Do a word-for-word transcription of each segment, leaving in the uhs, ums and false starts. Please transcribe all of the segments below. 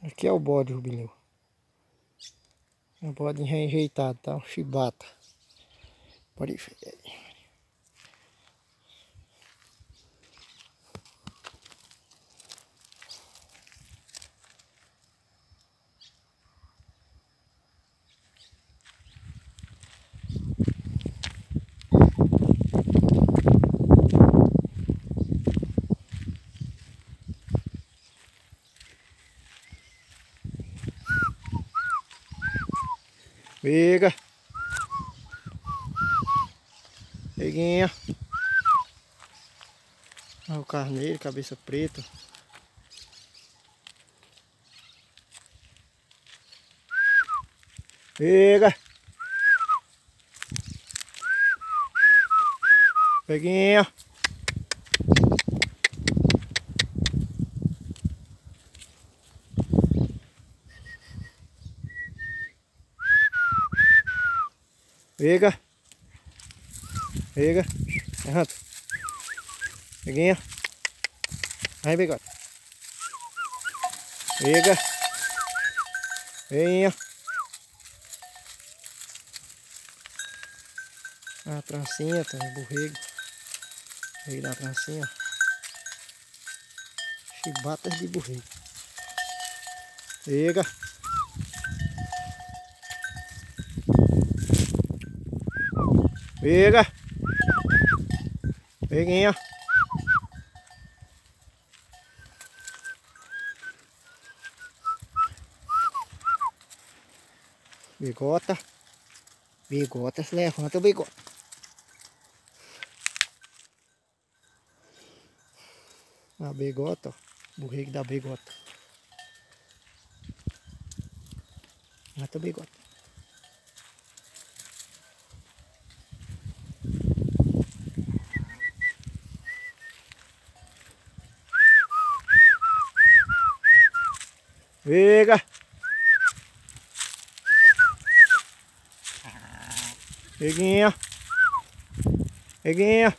Aqui é o bode rubilinho. É um bode rejeitado, tá? Um chibata. Pode ver. Pega. Peguinha. Olha o carneiro, cabeça preta. Pega. Peguinha. Pega. Pega. Errando. Peguinha. Aí, bigode. Pega. Peguinha. A trancinha, tem o borrego. Borrego da trancinha. Chibatas de borrego. Pega. Pega. Peguinha. Bigota. Bigota, se levanta o bigota. A bigota, ó. Borrego da bigota. Mata o bigota. Pega. Peguinha. Peguinha.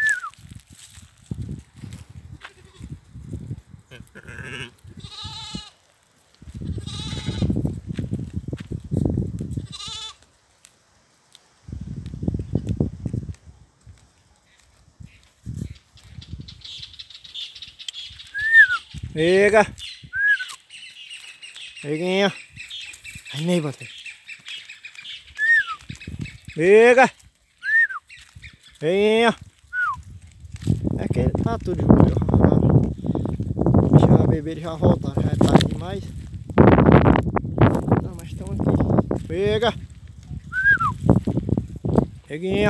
Pega. Peguinha. Aí, nem bota. Pega. Peguinha. É que tá tudo de boa. Deixa a bebê já voltar. Já é tarde demais. Não, mas estão aqui. Pega. Peguinha.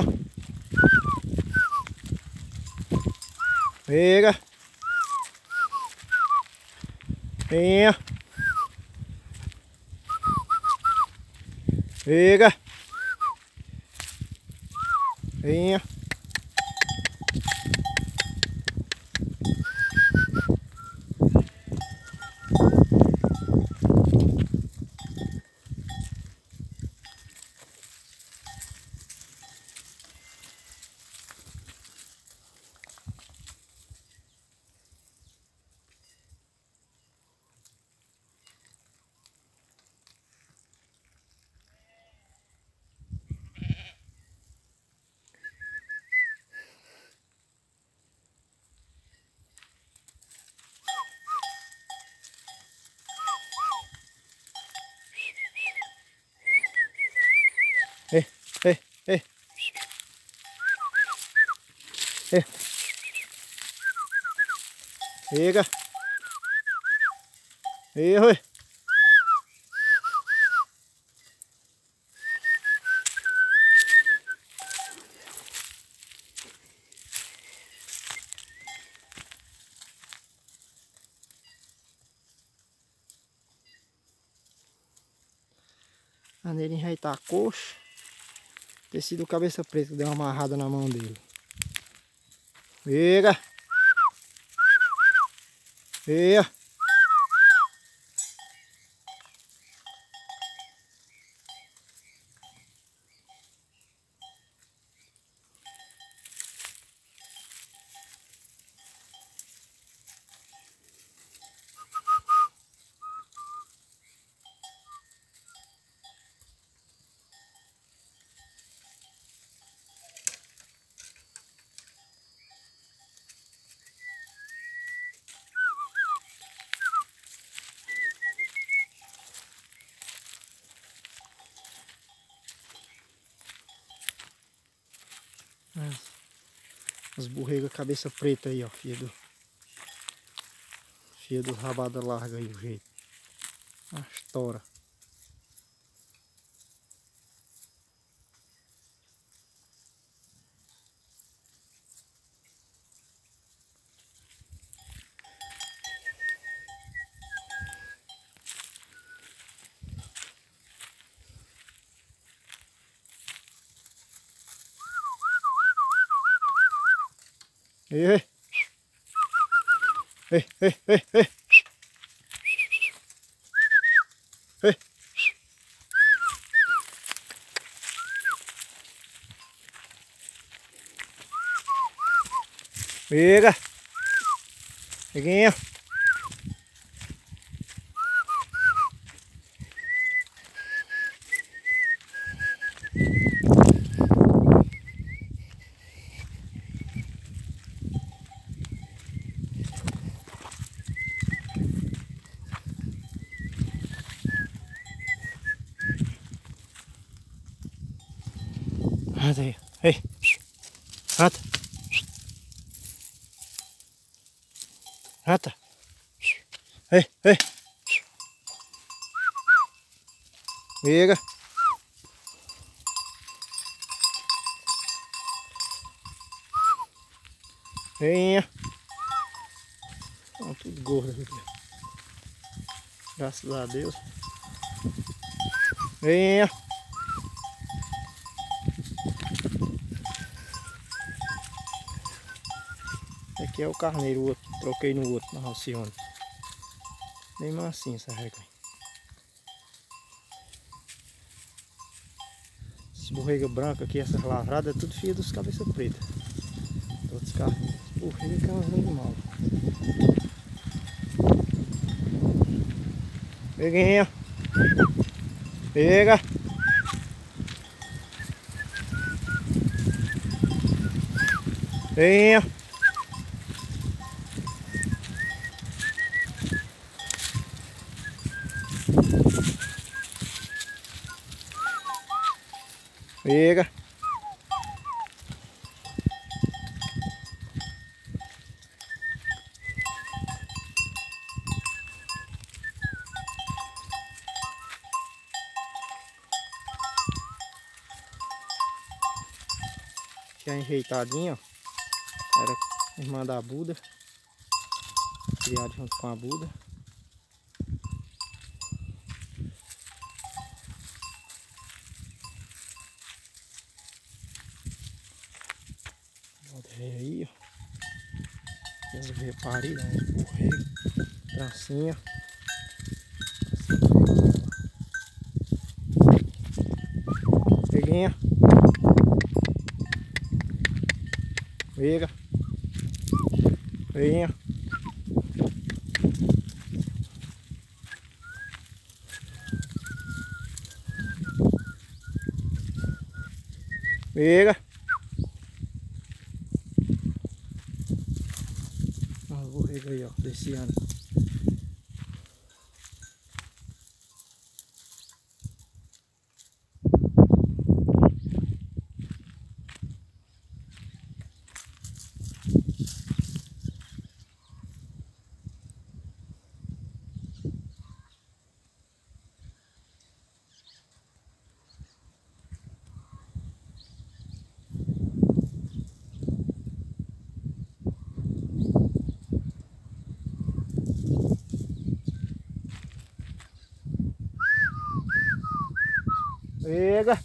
Pega. Peguinha. Pega. Peguinha. Ei, ei, ei. Ei. Pega. Ei, oi. A nele já tá coxo. Tecido cabeça preta que deu uma amarrada na mão dele. Pega. Pega. As, as borregas cabeça preta aí, ó. Filha do. Filha do rabada larga aí o jeito. A estoura. Ei, ei, ei, ei, ei. Ei. Pega. Peguinha. Rata aí. Ei. Rata. Rata. Ei, ei. Pega. Venha. Estão tudo gordo aqui. Graças a Deus. Venha. Aqui é o carneiro, o outro. Troquei no outro, na Alcione. Bem mansinho essa régua aí. Esse borrega branca aqui, essas lavradas, é tudo filho dos cabeça preta. Todos os carneiros. Borrega é um animal. Peguinha. Pega. Venha. Pega. Tinha enjeitadinho, ó. Era irmã da Buda. Criado junto com a Buda. Olha aí, ó. Tem os reparilhos, né? Borrego, trancinha. Peguinha. Pega. Venha. Pega. Olha o borrego aí, ó, desse ano. Pega.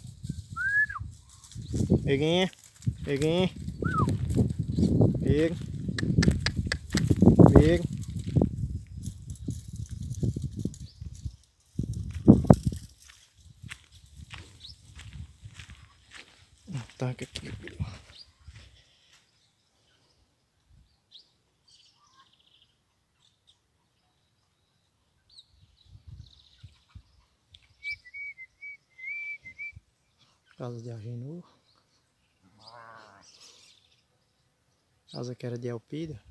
Peguinha. Peguinha. Pega. Pega. Taca aqui. Casa de Agenor. Casa que era de Elpida.